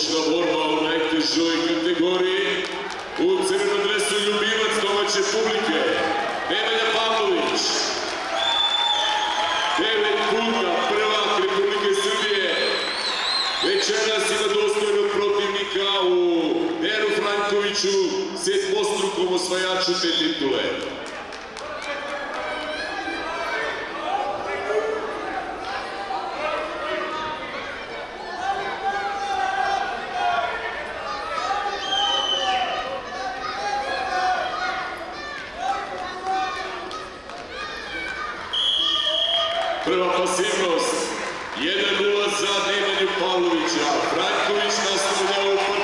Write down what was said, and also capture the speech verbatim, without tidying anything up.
Odlična borba u najtežoj kategoriji. U crvenom dresu ljubimac domaće publike, Nemanja Pavlović. Devet puta prvak Republike Srbije. Večeras ima dostojnog protivnika u Deru Frankoviću, sedmostrukom osvajaču te titule. Prva pasivnost, jedan nula za Nemanju Pavlovića. Franković nastavlja u